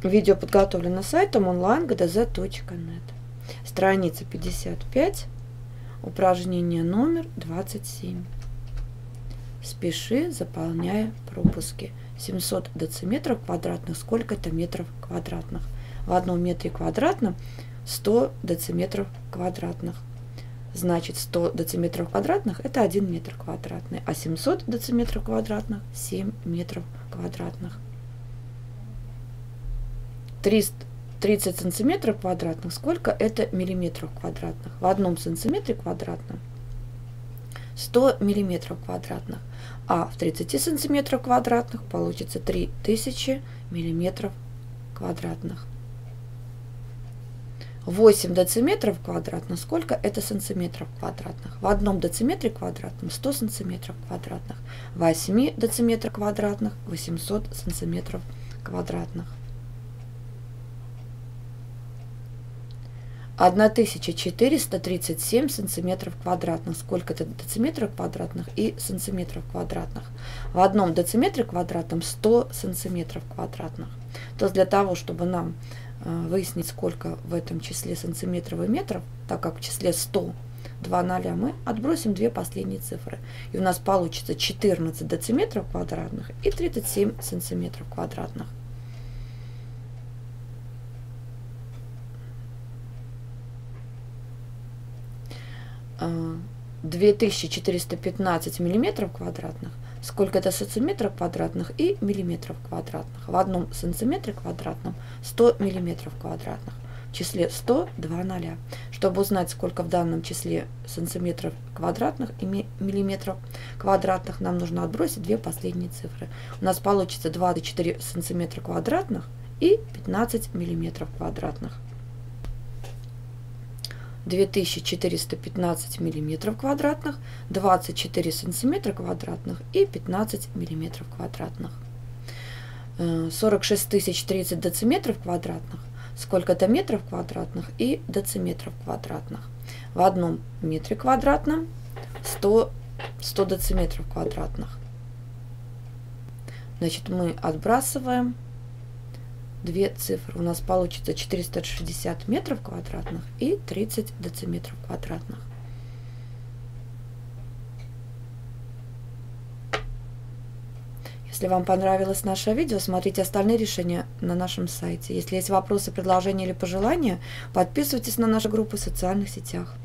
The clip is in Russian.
Видео подготовлено сайтом online.gdz.net. Страница 55, упражнение номер 27. Спеши, заполняя пропуски. 700 дециметров квадратных, сколько это метров квадратных? В одном метре квадратном 100 дециметров квадратных. Значит, 100 дециметров квадратных – это 1 метр квадратный, а 700 дециметров квадратных – 7 метров квадратных. 30 сантиметров квадратных, сколько это миллиметров квадратных? В одном сантиметре квадратном 100 миллиметров квадратных, а в 30 сантиметров квадратных получится 3000 миллиметров квадратных. 8 дециметров квадратных, сколько это сантиметров квадратных? В одном дециметре квадратном 100 сантиметров квадратных, в 8 дециметрах квадратных 800 сантиметров квадратных. 1437 сантиметров квадратных, сколько это дециметров квадратных и сантиметров квадратных? В одном дециметре квадратном 100 сантиметров квадратных. То есть для того, чтобы нам выяснить, сколько в этом числе сантиметров и метров, так как в числе 100 2 ноля, мы отбросим две последние цифры. И у нас получится 14 дециметров квадратных и 37 сантиметров квадратных. А 2415 миллиметров квадратных, сколько это сантиметров квадратных и миллиметров квадратных? В одном сантиметре квадратном 100 миллиметров квадратных. В числе 100 2 ноля. Чтобы узнать, сколько в данном числе сантиметров квадратных и миллиметров квадратных, нам нужно отбросить две последние цифры. У нас получится 24 сантиметра квадратных и 15 миллиметров квадратных. 2415 миллиметров квадратных, 24 сантиметра квадратных и 15 миллиметров квадратных. 46 030 дециметров квадратных, сколько это метров квадратных и дециметров квадратных? В одном метре квадратном 100 дециметров квадратных. Значит, мы отбрасываем две цифры. У нас получится 460 метров квадратных и 30 дециметров квадратных. Если вам понравилось наше видео, смотрите остальные решения на нашем сайте. Если есть вопросы, предложения или пожелания, подписывайтесь на наши группы в социальных сетях.